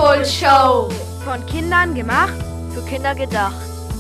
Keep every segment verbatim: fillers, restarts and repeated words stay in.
Abholshow. Von Kindern gemacht, für Kinder gedacht.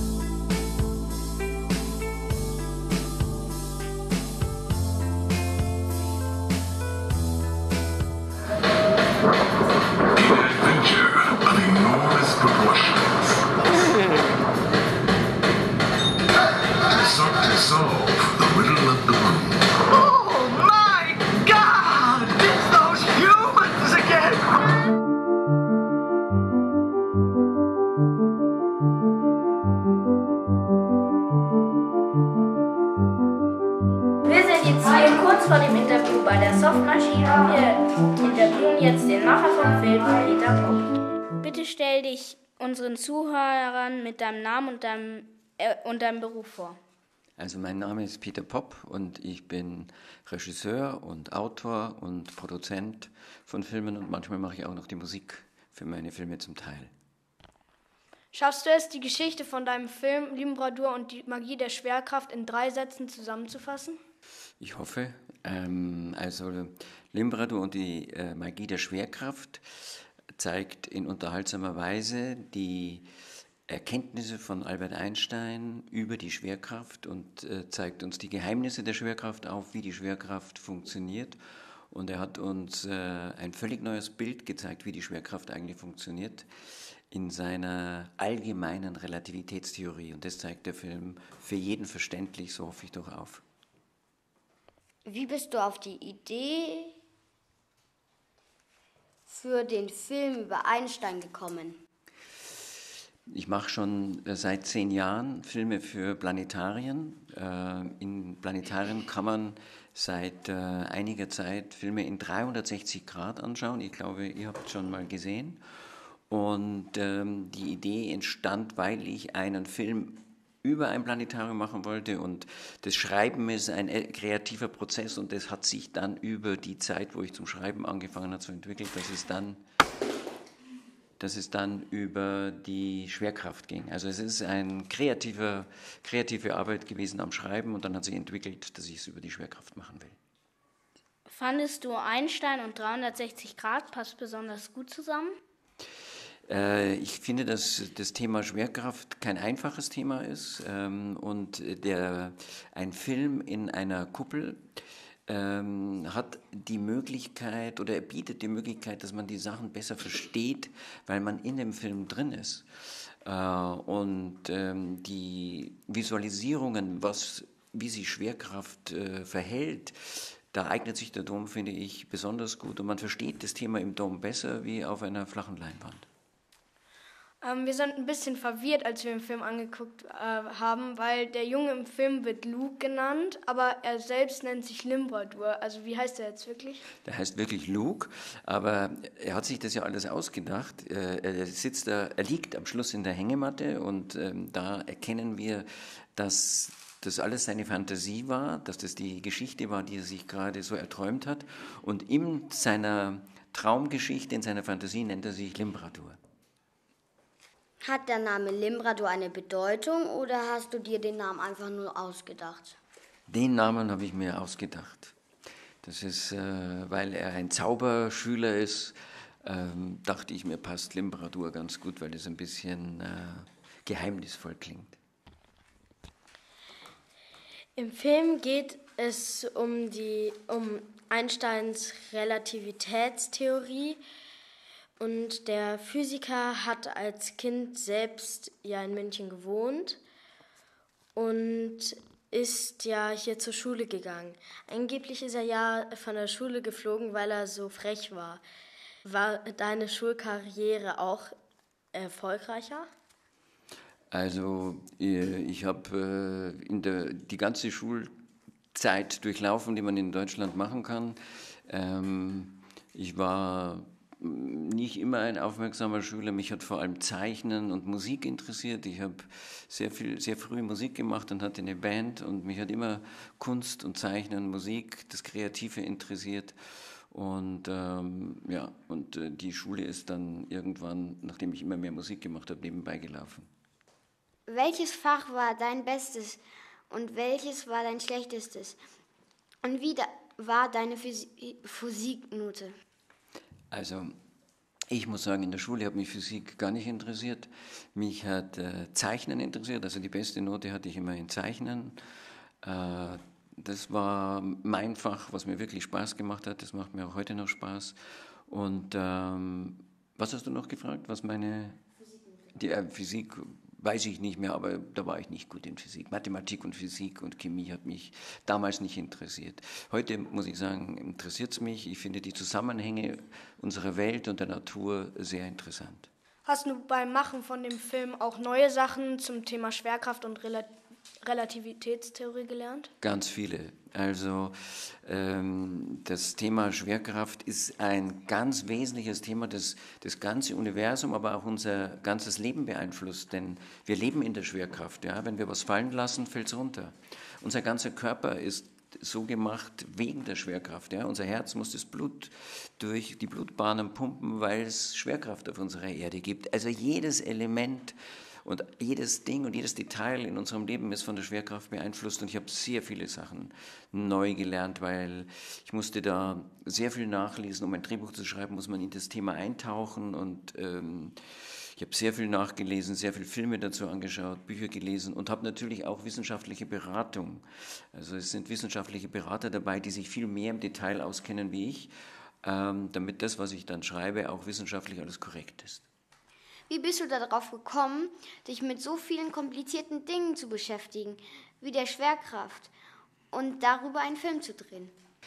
Vor dem Interview bei der Softmaschine. Wir interviewen jetzt den Macher vom Film, Peter Popp. Bitte stell dich unseren Zuhörern mit deinem Namen und deinem, äh, und deinem Beruf vor. Also mein Name ist Peter Popp und ich bin Regisseur und Autor und Produzent von Filmen und manchmal mache ich auch noch die Musik für meine Filme zum Teil. Schaffst du es, die Geschichte von deinem Film Limbradur und die Magie der Schwerkraft in drei Sätzen zusammenzufassen? Ich hoffe. Ähm, also Limbradur und die äh, Magie der Schwerkraft zeigt in unterhaltsamer Weise die Erkenntnisse von Albert Einstein über die Schwerkraft und äh, zeigt uns die Geheimnisse der Schwerkraft auf, wie die Schwerkraft funktioniert. Und er hat uns äh, ein völlig neues Bild gezeigt, wie die Schwerkraft eigentlich funktioniert, in seiner allgemeinen Relativitätstheorie. Und das zeigt der Film für jeden verständlich, so hoffe ich doch, auf. Wie bist du auf die Idee für den Film über Einstein gekommen? Ich mache schon seit zehn Jahren Filme für Planetarien. In Planetarien kann man seit einiger Zeit Filme in dreihundertsechzig Grad anschauen. Ich glaube, ihr habt es schon mal gesehen. Und die Idee entstand, weil ich einen Film über ein Planetarium machen wollte, und das Schreiben ist ein kreativer Prozess und das hat sich dann über die Zeit, wo ich zum Schreiben angefangen habe, zu entwickeln, dass es dann, dass es dann über die Schwerkraft ging. Also es ist eine kreative, kreative Arbeit gewesen am Schreiben und dann hat sich entwickelt, dass ich es über die Schwerkraft machen will. Fandest du Einstein und dreihundertsechzig Grad passt besonders gut zusammen? Ich finde, dass das Thema Schwerkraft kein einfaches Thema ist und der, ein Film in einer Kuppel hat die Möglichkeit oder er bietet die Möglichkeit, dass man die Sachen besser versteht, weil man in dem Film drin ist. Und die Visualisierungen, was, wie sich Schwerkraft verhält, da eignet sich der Dom, finde ich, besonders gut und man versteht das Thema im Dom besser wie auf einer flachen Leinwand. Ähm, wir sind ein bisschen verwirrt, als wir den Film angeguckt äh, haben, weil der Junge im Film wird Luke genannt, aber er selbst nennt sich Limbradur. Also wie heißt er jetzt wirklich? Der heißt wirklich Luke, aber er hat sich das ja alles ausgedacht. Er sitzt da, er liegt am Schluss in der Hängematte und ähm, da erkennen wir, dass das alles seine Fantasie war, dass das die Geschichte war, die er sich gerade so erträumt hat. Und in seiner Traumgeschichte, in seiner Fantasie nennt er sich Limbradur. Hat der Name Limbradur eine Bedeutung oder hast du dir den Namen einfach nur ausgedacht? Den Namen habe ich mir ausgedacht. Das ist, äh, weil er ein Zauberschüler ist, ähm, dachte ich mir, passt Limbradur ganz gut, weil das ein bisschen äh, geheimnisvoll klingt. Im Film geht es um, die, um Einsteins Relativitätstheorie. Und der Physiker hat als Kind selbst ja in München gewohnt und ist ja hier zur Schule gegangen. Angeblich ist er ja von der Schule geflogen, weil er so frech war. War deine Schulkarriere auch erfolgreicher? Also ich habe in der die ganze Schulzeit durchlaufen, die man in Deutschland machen kann. Ich war nicht immer ein aufmerksamer Schüler. Mich hat vor allem Zeichnen und Musik interessiert. Ich habe sehr viel, sehr früh Musik gemacht und hatte eine Band und mich hat immer Kunst und Zeichnen, Musik, das Kreative interessiert. Und ähm, ja, und äh, die Schule ist dann irgendwann, nachdem ich immer mehr Musik gemacht habe, nebenbei gelaufen. Welches Fach war dein Bestes und welches war dein Schlechtestes? Und wie da war deine Physiknote? Also Ich muss sagen, in der Schule hat mich Physik gar nicht interessiert. Mich hat äh, Zeichnen interessiert, also die beste Note hatte ich immer in Zeichnen. Äh, das war mein Fach, was mir wirklich Spaß gemacht hat. Das macht mir auch heute noch Spaß. Und ähm, was hast du noch gefragt? Was meine die äh, Physik weiß ich nicht mehr, aber da war ich nicht gut in Physik. Mathematik und Physik und Chemie hat mich damals nicht interessiert. Heute muss ich sagen, interessiert es mich. Ich finde die Zusammenhänge unserer Welt und der Natur sehr interessant. Hast du beim Machen von dem Film auch neue Sachen zum Thema Schwerkraft und Rel Relativitätstheorie gelernt? Ganz viele. Also ähm, das Thema Schwerkraft ist ein ganz wesentliches Thema, das das ganze Universum, aber auch unser ganzes Leben beeinflusst. Denn wir leben in der Schwerkraft. Ja? Wenn wir was fallen lassen, fällt es runter. Unser ganzer Körper ist so gemacht wegen der Schwerkraft. Ja? Unser Herz muss das Blut durch die Blutbahnen pumpen, weil es Schwerkraft auf unserer Erde gibt. Also jedes Element und jedes Ding und jedes Detail in unserem Leben ist von der Schwerkraft beeinflusst. Und ich habe sehr viele Sachen neu gelernt, weil ich musste da sehr viel nachlesen. Um ein Drehbuch zu schreiben, muss man in das Thema eintauchen. Und ähm, ich habe sehr viel nachgelesen, sehr viele Filme dazu angeschaut, Bücher gelesen und habe natürlich auch wissenschaftliche Beratung. Also es sind wissenschaftliche Berater dabei, die sich viel mehr im Detail auskennen wie ich, ähm, damit das, was ich dann schreibe, auch wissenschaftlich alles korrekt ist. Wie bist du darauf gekommen, dich mit so vielen komplizierten Dingen zu beschäftigen, wie der Schwerkraft, und darüber einen Film zu drehen?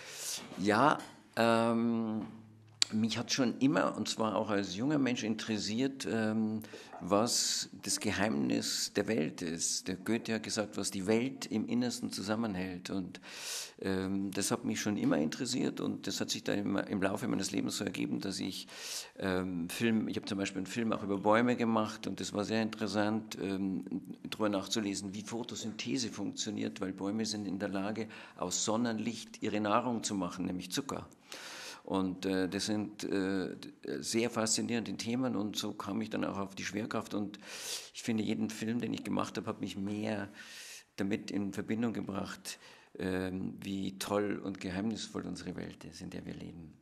Ja, ähm, mich hat schon immer, und zwar auch als junger Mensch, interessiert, ähm, was das Geheimnis der Welt ist. Der Goethe hat gesagt, was die Welt im Innersten zusammenhält. Und ähm, das hat mich schon immer interessiert und das hat sich dann im, im Laufe meines Lebens so ergeben, dass ich ähm, Film, ich habe zum Beispiel einen Film auch über Bäume gemacht und das war sehr interessant, ähm, darüber nachzulesen, wie Photosynthese funktioniert, weil Bäume sind in der Lage, aus Sonnenlicht ihre Nahrung zu machen, nämlich Zucker. Und äh, das sind äh, sehr faszinierende Themen und so kam ich dann auch auf die Schwerkraft und ich finde, jeden Film, den ich gemacht habe, hat mich mehr damit in Verbindung gebracht, äh, wie toll und geheimnisvoll unsere Welt ist, in der wir leben.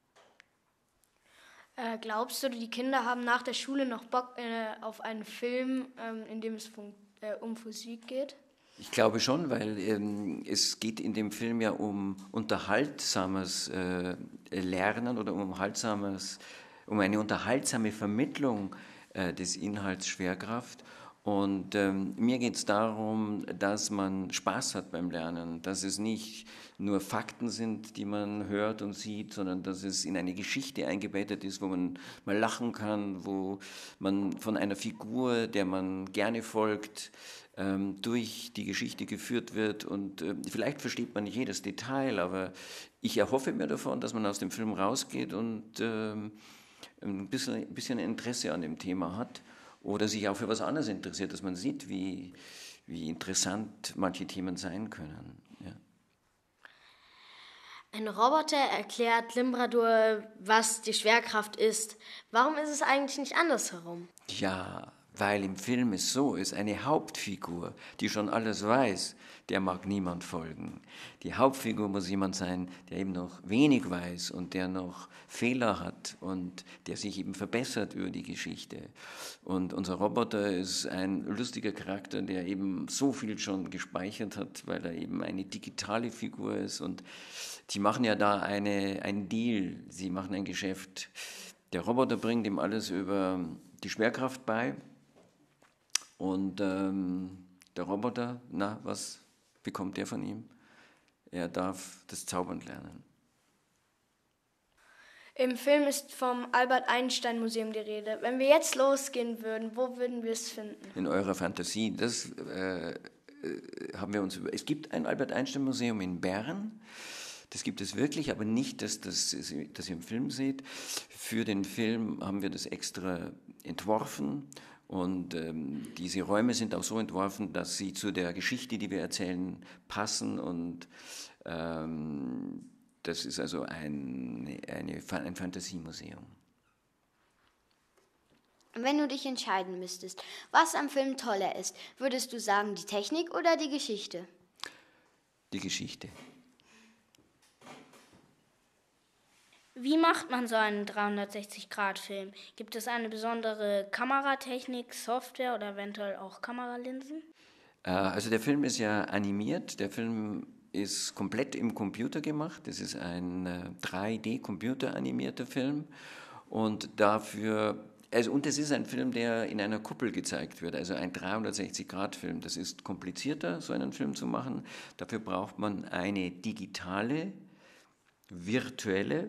Äh, glaubst du, die Kinder haben nach der Schule noch Bock äh, auf einen Film, ähm, in dem es äh, um Physik geht? Ich glaube schon, weil ähm, es geht in dem Film ja um unterhaltsames äh, Lernen oder um, unterhaltsames, um eine unterhaltsame Vermittlung äh, des Inhalts Schwerkraft. Und ähm, mir geht es darum, dass man Spaß hat beim Lernen, dass es nicht nur Fakten sind, die man hört und sieht, sondern dass es in eine Geschichte eingebettet ist, wo man mal lachen kann, wo man von einer Figur, der man gerne folgt, ähm, durch die Geschichte geführt wird. Und äh, vielleicht versteht man nicht jedes Detail, aber ich erhoffe mir davon, dass man aus dem Film rausgeht und äh, ein bisschen, ein bisschen Interesse an dem Thema hat. Oder sich auch für was anderes interessiert, dass man sieht, wie, wie interessant manche Themen sein können. Ja. Ein Roboter erklärt Limbrador, was die Schwerkraft ist. Warum ist es eigentlich nicht andersherum? Ja, weil im Film es so ist, eine Hauptfigur, die schon alles weiß, der mag niemand folgen. Die Hauptfigur muss jemand sein, der eben noch wenig weiß und der noch Fehler hat und der sich eben verbessert über die Geschichte. Und unser Roboter ist ein lustiger Charakter, der eben so viel schon gespeichert hat, weil er eben eine digitale Figur ist. Und die machen ja da eine, einen Deal, sie machen ein Geschäft. Der Roboter bringt ihm alles über die Schwerkraft bei. Und ähm, der Roboter, na, was bekommt der von ihm? Er darf das Zaubern lernen. Im Film ist vom Albert-Einstein-Museum die Rede. Wenn wir jetzt losgehen würden, wo würden wir es finden? In eurer Fantasie, das äh, äh, haben wir uns über. Es gibt ein Albert-Einstein-Museum in Bern. Das gibt es wirklich, aber nicht, dass das, das ihr im Film seht. Für den Film haben wir das extra entworfen. Und ähm, diese Räume sind auch so entworfen, dass sie zu der Geschichte, die wir erzählen, passen. Und ähm, das ist also ein, eine, ein Fantasiemuseum. Wenn du dich entscheiden müsstest, was am Film toller ist, würdest du sagen, die Technik oder die Geschichte? Die Geschichte. Wie macht man so einen dreihundertsechzig-Grad-Film? Gibt es eine besondere Kameratechnik, Software oder eventuell auch Kameralinsen? Äh, also der Film ist ja animiert, der Film ist komplett im Computer gemacht, das ist ein äh, drei D-computeranimierter Film und dafür, also und es ist ein Film, der in einer Kuppel gezeigt wird, also ein dreihundertsechzig-Grad-Film, das ist komplizierter, so einen Film zu machen, dafür braucht man eine digitale, virtuelle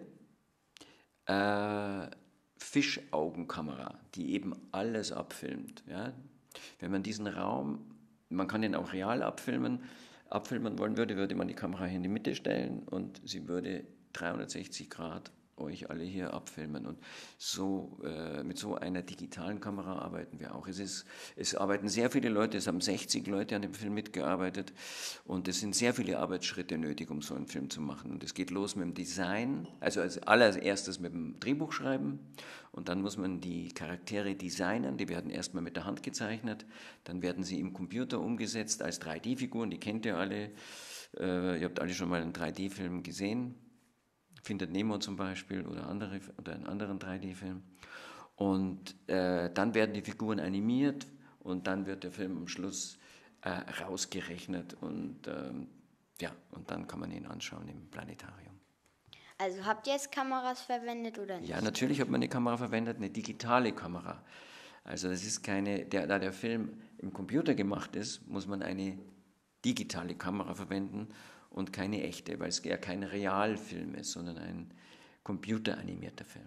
Äh, Fischaugenkamera, die eben alles abfilmt. Ja? Wenn man diesen Raum, man kann den auch real abfilmen, abfilmen wollen würde, würde man die Kamera hier in die Mitte stellen und sie würde dreihundertsechzig Grad euch alle hier abfilmen. Und so, äh, mit so einer digitalen Kamera arbeiten wir auch. Es, ist, es arbeiten sehr viele Leute, es haben sechzig Leute an dem Film mitgearbeitet und es sind sehr viele Arbeitsschritte nötig, um so einen Film zu machen. Und es geht los mit dem Design, also als allererstes mit dem Drehbuch schreiben und dann muss man die Charaktere designen, die werden erstmal mit der Hand gezeichnet, dann werden sie im Computer umgesetzt als drei D-Figuren, die kennt ihr alle, äh, ihr habt alle schon mal einen drei D-Film gesehen. Findet Nemo zum Beispiel oder, andere, oder einen anderen drei D-Film. Und äh, dann werden die Figuren animiert und dann wird der Film am Schluss äh, rausgerechnet und, ähm, ja, und dann kann man ihn anschauen im Planetarium. Also habt ihr jetzt Kameras verwendet oder nicht? Ja, natürlich hat man eine Kamera verwendet, eine digitale Kamera. Also das ist keine, der, da der Film im Computer gemacht ist, muss man eine digitale Kamera verwenden und keine echte, weil es ja kein Realfilm ist, sondern ein computeranimierter Film.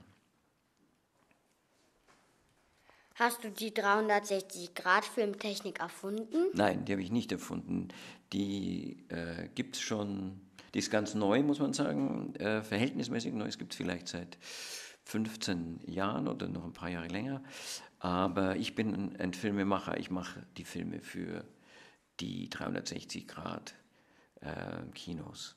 Hast du die dreihundertsechzig-Grad-Filmtechnik erfunden? Nein, die habe ich nicht erfunden. Die äh, gibt es schon, die ist ganz neu, muss man sagen, äh, verhältnismäßig neu. Es gibt es vielleicht seit fünfzehn Jahren oder noch ein paar Jahre länger. Aber ich bin ein, ein Filmemacher, ich mache die Filme für die dreihundertsechzig Grad Äh, Kinos.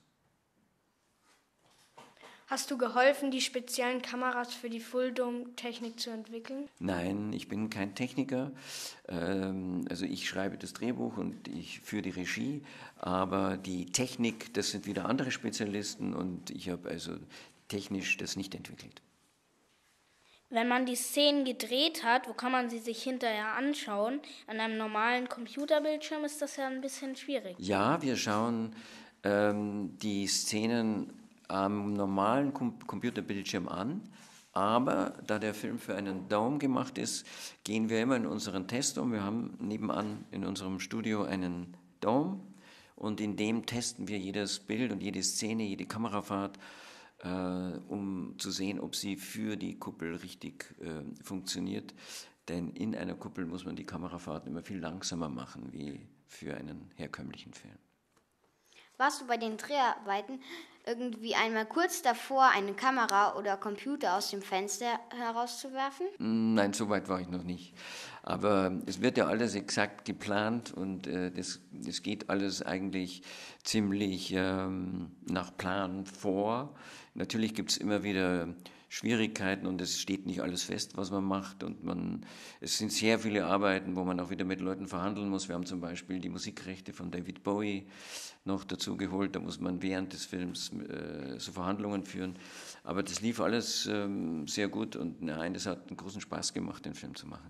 Hast du geholfen, die speziellen Kameras für die Full-Dome-Technik zu entwickeln? Nein, ich bin kein Techniker. Ähm, also ich schreibe das Drehbuch und ich führe die Regie, aber die Technik, das sind wieder andere Spezialisten und ich habe also technisch das nicht entwickelt. Wenn man die Szenen gedreht hat, wo kann man sie sich hinterher anschauen? An einem normalen Computerbildschirm ist das ja ein bisschen schwierig. Ja, wir schauen ähm, die Szenen am normalen Com- Computerbildschirm an, aber da der Film für einen Dome gemacht ist, gehen wir immer in unseren Test um. Wir haben nebenan in unserem Studio einen Dome und in dem testen wir jedes Bild und jede Szene, jede Kamerafahrt, Uh, um zu sehen, ob sie für die Kuppel richtig uh, funktioniert. Denn in einer Kuppel muss man die Kamerafahrten immer viel langsamer machen, wie für einen herkömmlichen Film. Warst du bei den Dreharbeiten irgendwie einmal kurz davor, eine Kamera oder Computer aus dem Fenster herauszuwerfen? Nein, so weit war ich noch nicht. Aber es wird ja alles exakt geplant und äh, das, das geht alles eigentlich ziemlich ähm, nach Plan vor. Natürlich gibt es immer wieder Schwierigkeiten und es steht nicht alles fest, was man macht. Und man, es sind sehr viele Arbeiten, wo man auch wieder mit Leuten verhandeln muss. Wir haben zum Beispiel die Musikrechte von David Bowie noch dazu geholt. Da muss man während des Films äh, so Verhandlungen führen. Aber das lief alles ähm, sehr gut und nein, das hat einen großen Spaß gemacht, den Film zu machen.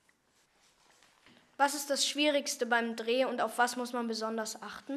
Was ist das Schwierigste beim Dreh und auf was muss man besonders achten?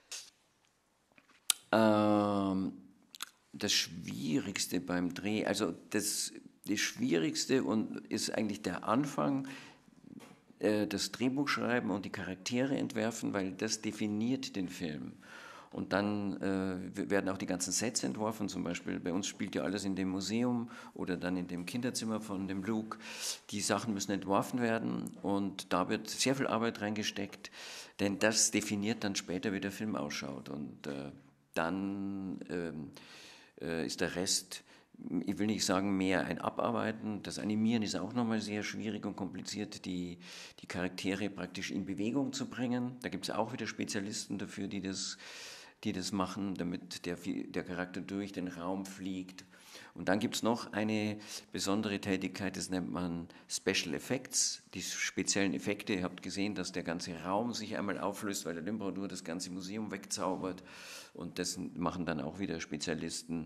Ähm, das Schwierigste beim Dreh, also das, das Schwierigste und ist eigentlich der Anfang, äh, das Drehbuch schreiben und die Charaktere entwerfen, weil das definiert den Film. Und dann äh, werden auch die ganzen Sets entworfen, zum Beispiel bei uns spielt ja alles in dem Museum oder dann in dem Kinderzimmer von dem Luke. Die Sachen müssen entworfen werden und da wird sehr viel Arbeit reingesteckt, denn das definiert dann später, wie der Film ausschaut. Und äh, dann ähm, äh, ist der Rest, ich will nicht sagen mehr ein Abarbeiten, das Animieren ist auch nochmal sehr schwierig und kompliziert, die, die Charaktere praktisch in Bewegung zu bringen. Da gibt es auch wieder Spezialisten dafür, die das die das machen, damit der, der Charakter durch den Raum fliegt. Und dann gibt es noch eine besondere Tätigkeit, das nennt man Special Effects, die speziellen Effekte. Ihr habt gesehen, dass der ganze Raum sich einmal auflöst, weil der Limbradur das ganze Museum wegzaubert. Und das machen dann auch wieder Spezialisten,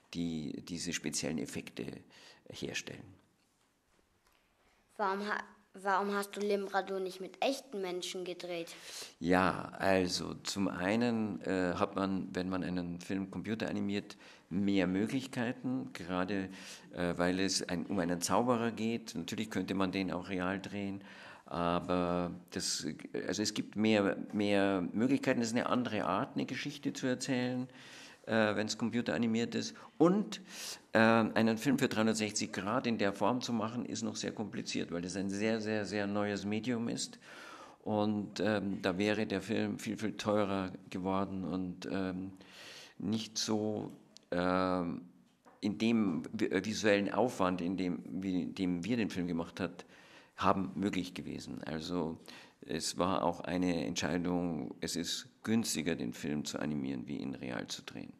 die diese speziellen Effekte herstellen. Warum, ha warum hast du Limbrador nicht mit echten Menschen gedreht? Ja, also zum einen äh, hat man, wenn man einen Film computeranimiert, mehr Möglichkeiten, gerade äh, weil es ein, um einen Zauberer geht. Natürlich könnte man den auch real drehen, aber das, also es gibt mehr, mehr Möglichkeiten. Es ist eine andere Art, eine Geschichte zu erzählen, äh, wenn es computeranimiert ist. Und äh, einen Film für dreihundertsechzig Grad in der Form zu machen, ist noch sehr kompliziert, weil das ein sehr, sehr, sehr neues Medium ist. Und ähm, da wäre der Film viel, viel teurer geworden und ähm, nicht so ähm, in dem visuellen Aufwand, in dem, in dem wir den Film gemacht hat, haben, möglich gewesen. Also es war auch eine Entscheidung, es ist günstiger, den Film zu animieren, wie ihn real zu drehen.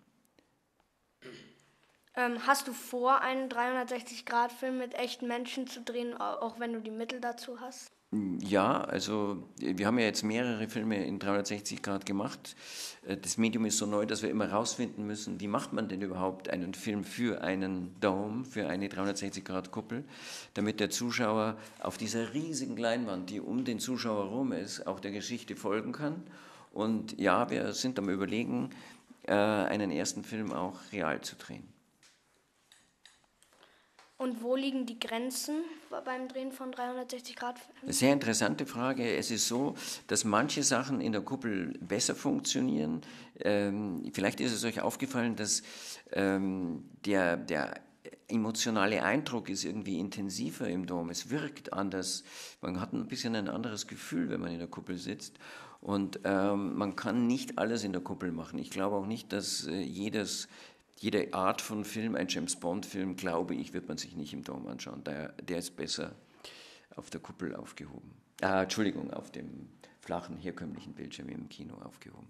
Ähm, hast du vor, einen dreihundertsechzig Grad Film mit echten Menschen zu drehen, auch wenn du die Mittel dazu hast? Ja, also wir haben ja jetzt mehrere Filme in dreihundertsechzig Grad gemacht. Das Medium ist so neu, dass wir immer rausfinden müssen, wie macht man denn überhaupt einen Film für einen Dome, für eine dreihundertsechzig Grad Kuppel, damit der Zuschauer auf dieser riesigen Leinwand, die um den Zuschauer rum ist, auch der Geschichte folgen kann. Und ja, wir sind am Überlegen, einen ersten Film auch real zu drehen. Und wo liegen die Grenzen beim Drehen von dreihundertsechzig Grad Filmen? Sehr interessante Frage. Es ist so, dass manche Sachen in der Kuppel besser funktionieren. Ähm, vielleicht ist es euch aufgefallen, dass ähm, der, der emotionale Eindruck ist irgendwie intensiver im Dom. Es wirkt anders. Man hat ein bisschen ein anderes Gefühl, wenn man in der Kuppel sitzt. Und ähm, man kann nicht alles in der Kuppel machen. Ich glaube auch nicht, dass äh, jedes Jede Art von Film, ein James-Bond-Film, glaube ich, wird man sich nicht im Dom anschauen. Der, der ist besser auf der Kuppel aufgehoben. Ah, Entschuldigung, auf dem flachen, herkömmlichen Bildschirm im Kino aufgehoben.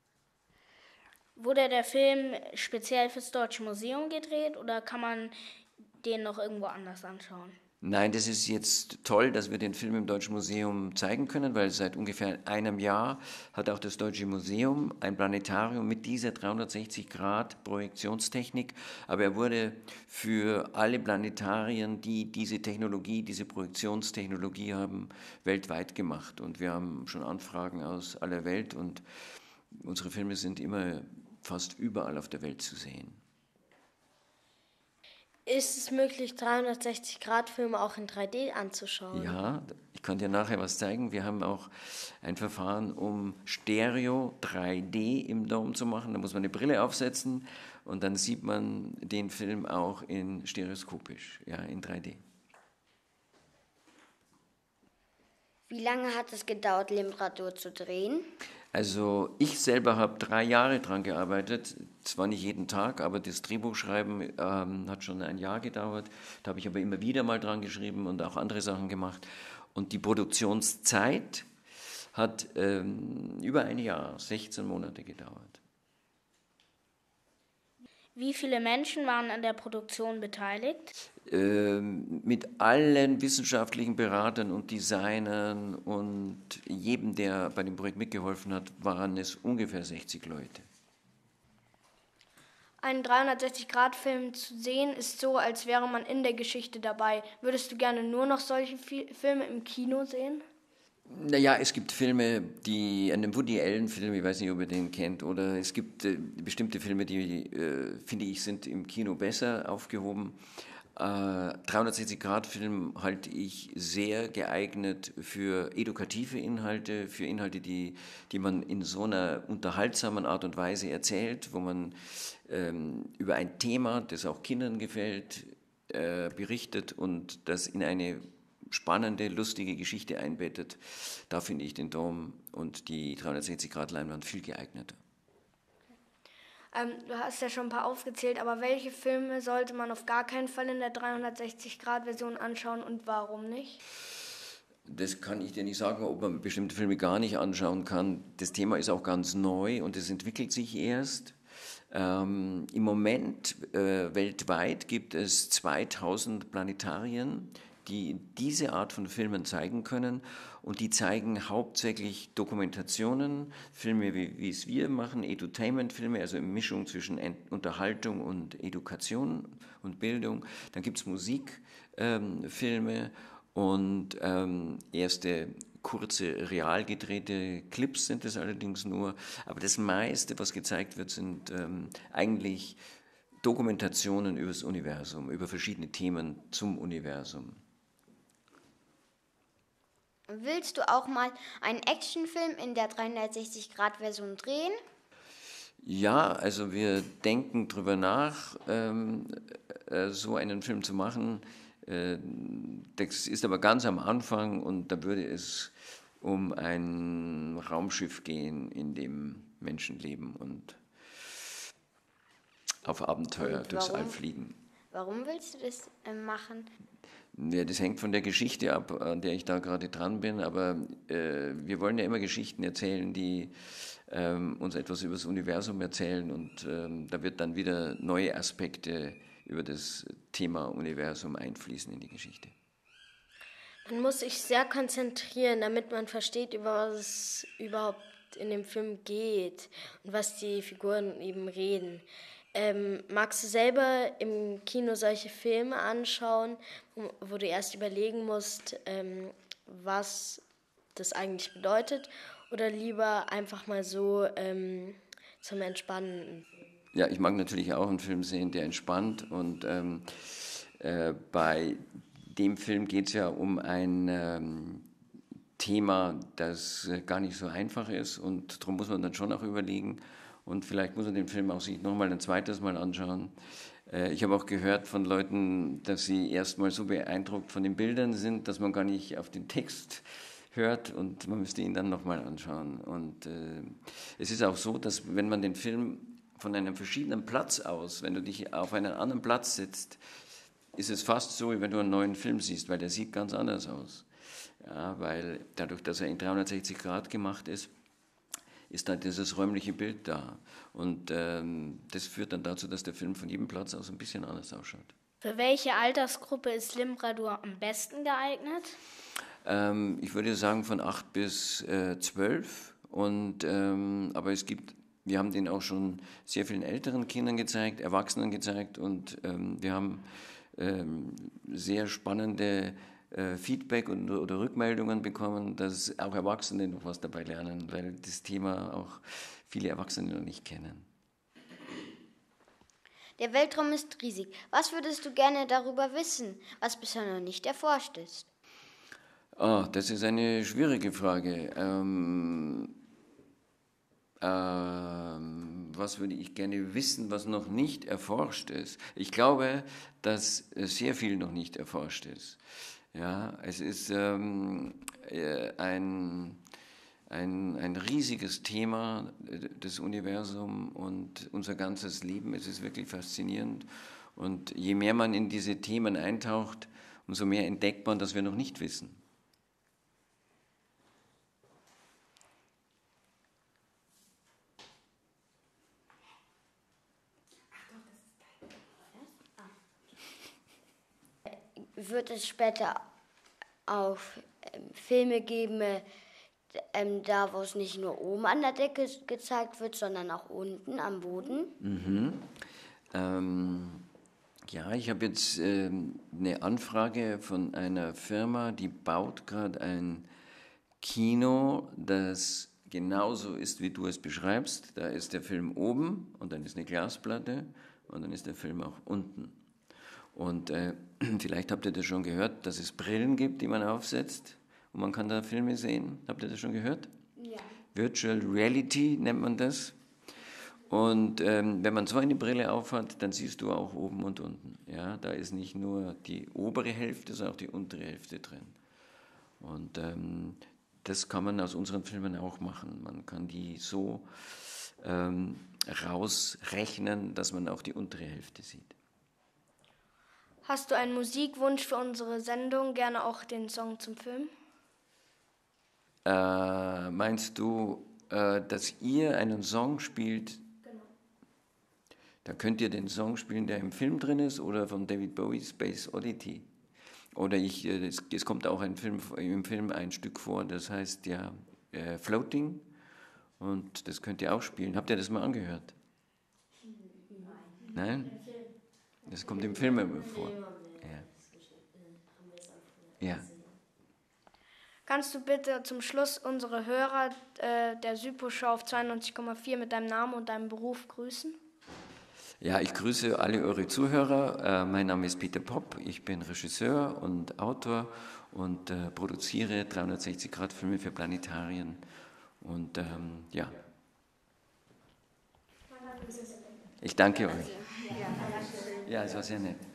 Wurde der Film speziell fürs Deutsche Museum gedreht oder kann man den noch irgendwo anders anschauen? Nein, das ist jetzt toll, dass wir den Film im Deutschen Museum zeigen können, weil seit ungefähr einem Jahr hat auch das Deutsche Museum ein Planetarium mit dieser dreihundertsechzig Grad Projektionstechnik. Aber er wurde für alle Planetarien, die diese Technologie, diese Projektionstechnologie haben, weltweit gemacht. Und wir haben schon Anfragen aus aller Welt und unsere Filme sind immer fast überall auf der Welt zu sehen. Ist es möglich, dreihundertsechzig Grad Filme auch in drei D anzuschauen? Ja, ich kann dir nachher was zeigen. Wir haben auch ein Verfahren, um Stereo drei D im Dom zu machen. Da muss man eine Brille aufsetzen und dann sieht man den Film auch in stereoskopisch, ja, in drei D. Wie lange hat es gedauert, Limbrador zu drehen? Also ich selber habe drei Jahre dran gearbeitet, zwar nicht jeden Tag, aber das Drehbuchschreiben ähm, hat schon ein Jahr gedauert. Da habe ich aber immer wieder mal dran geschrieben und auch andere Sachen gemacht. Und die Produktionszeit hat ähm, über ein Jahr, sechzehn Monate gedauert. Wie viele Menschen waren an der Produktion beteiligt? Ähm, mit allen wissenschaftlichen Beratern und Designern und jedem, der bei dem Projekt mitgeholfen hat, waren es ungefähr sechzig Leute. Ein dreihundertsechzig Grad Film zu sehen ist so, als wäre man in der Geschichte dabei. Würdest du gerne nur noch solche Filme im Kino sehen? Naja, es gibt Filme, die, einen Woody Allen-Film, ich weiß nicht, ob ihr den kennt, oder es gibt äh, bestimmte Filme, die, äh, finde ich, sind im Kino besser aufgehoben. Äh, dreihundertsechzig Grad Film halte ich sehr geeignet für edukative Inhalte, für Inhalte, die, die man in so einer unterhaltsamen Art und Weise erzählt, wo man ähm, über ein Thema, das auch Kindern gefällt, äh, berichtet und das in eine spannende, lustige Geschichte einbettet. Da finde ich den Dom und die dreihundertsechzig Grad Leinwand viel geeigneter. Ähm, du hast ja schon ein paar aufgezählt, aber welche Filme sollte man auf gar keinen Fall in der dreihundertsechzig Grad Version anschauen und warum nicht? Das kann ich dir nicht sagen, ob man bestimmte Filme gar nicht anschauen kann. Das Thema ist auch ganz neu und es entwickelt sich erst. Ähm, Im Moment äh, weltweit gibt es zweitausend Planetarien, die diese Art von Filmen zeigen können. Und die zeigen hauptsächlich Dokumentationen, Filme, wie, wie es wir machen, Edutainment-Filme, also eine Mischung zwischen Unterhaltung und Education und Bildung. Dann gibt es Musikfilme ähm, und ähm, erste kurze, real gedrehte Clips sind es allerdings nur. Aber das meiste, was gezeigt wird, sind ähm, eigentlich Dokumentationen über das Universum, über verschiedene Themen zum Universum. Willst du auch mal einen Actionfilm in der dreihundertsechzig Grad Version drehen? Ja, also wir denken drüber nach, ähm, äh, so einen Film zu machen. Äh, das ist aber ganz am Anfang und da würde es um ein Raumschiff gehen, in dem Menschen leben und auf Abenteuer Und durchs warum? All fliegen. Warum willst du das äh, machen? Ja, das hängt von der Geschichte ab, an der ich da gerade dran bin, aber äh, wir wollen ja immer Geschichten erzählen, die ähm, uns etwas über das Universum erzählen und ähm, da wird dann wieder neue Aspekte über das Thema Universum einfließen in die Geschichte. Man muss sich sehr konzentrieren, damit man versteht, über was es überhaupt in dem Film geht und was die Figuren eben reden. Ähm, magst du selber im Kino solche Filme anschauen, wo, wo du erst überlegen musst, ähm, was das eigentlich bedeutet, oder lieber einfach mal so ähm, zum Entspannen? Ja, ich mag natürlich auch einen Film sehen, der entspannt und ähm, äh, bei dem Film geht es ja um ein ähm, Thema, das äh, gar nicht so einfach ist und darum muss man dann schon auch überlegen und vielleicht muss man den Film auch sich nochmal ein zweites Mal anschauen. Äh, ich habe auch gehört von Leuten, dass sie erstmal so beeindruckt von den Bildern sind, dass man gar nicht auf den Text hört und man müsste ihn dann nochmal anschauen. Und äh, es ist auch so, dass wenn man den Film von einem verschiedenen Platz aus, wenn du dich auf einen anderen Platz setzt, ist es fast so, wie wenn du einen neuen Film siehst, weil der sieht ganz anders aus. Ja, weil dadurch, dass er in dreihundertsechzig Grad gemacht ist, ist da dieses räumliche Bild da. Und ähm, das führt dann dazu, dass der Film von jedem Platz aus ein bisschen anders ausschaut. Für welche Altersgruppe ist Limbradur am besten geeignet? Ähm, ich würde sagen von acht bis äh, zwölf. Und, ähm, aber es gibt, wir haben den auch schon sehr vielen älteren Kindern gezeigt, Erwachsenen gezeigt und ähm, wir haben ähm, sehr spannende äh, Feedback und, oder Rückmeldungen bekommen, dass auch Erwachsene noch was dabei lernen, weil das Thema auch viele Erwachsene noch nicht kennen. Der Weltraum ist riesig. Was würdest du gerne darüber wissen, was bisher noch nicht erforscht ist? Ah, das ist eine schwierige Frage. Ähm, ähm, was würde ich gerne wissen, was noch nicht erforscht ist? Ich glaube, dass sehr viel noch nicht erforscht ist. Ja, es ist ähm, äh, ein, ein, ein riesiges Thema, das Universum und unser ganzes Leben. Es ist wirklich faszinierend. Und je mehr man in diese Themen eintaucht, umso mehr entdeckt man, dass wir noch nicht wissen. Wird es später auch ähm, Filme geben, ähm, da wo es nicht nur oben an der Decke gezeigt wird, sondern auch unten am Boden? Mhm. Ähm, ja, ich habe jetzt ähm, eine Anfrage von einer Firma, die baut gerade ein Kino, das genauso ist, wie du es beschreibst. Da ist der Film oben und dann ist eine Glasplatte und dann ist der Film auch unten. Und äh, vielleicht habt ihr das schon gehört, dass es Brillen gibt, die man aufsetzt und man kann da Filme sehen. Habt ihr das schon gehört? Ja. Virtual Reality nennt man das. Und ähm, wenn man so eine Brille aufhat, dann siehst du auch oben und unten. Ja, da ist nicht nur die obere Hälfte, sondern auch die untere Hälfte drin. Und ähm, das kann man aus unseren Filmen auch machen. Man kann die so ähm, rausrechnen, dass man auch die untere Hälfte sieht. Hast du einen Musikwunsch für unsere Sendung? Gerne auch den Song zum Film? Äh, meinst du, äh, dass ihr einen Song spielt? Genau. Da könnt ihr den Song spielen, der im Film drin ist, oder von David Bowie, Space Oddity. Oder ich, äh, es, es kommt auch ein Film, im Film ein Stück vor, das heißt ja äh, Floating. Und das könnt ihr auch spielen. Habt ihr das mal angehört? Nein? Das kommt im Film vor. Ja. Ja. Kannst du bitte zum Schluss unsere Hörer äh, der Südpol-Show auf zweiundneunzig Komma vier mit deinem Namen und deinem Beruf grüßen? Ja, ich grüße alle eure Zuhörer. Äh, mein Name ist Peter Popp. Ich bin Regisseur und Autor und äh, produziere dreihundertsechzig Grad Filme für Planetarien. Und ähm, ja. Ich danke euch. Ja, es war sehr nett.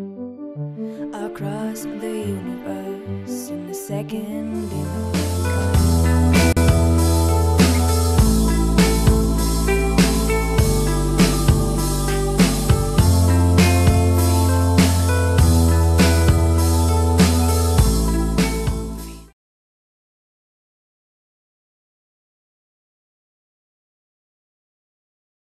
Across the universe in the second dimension.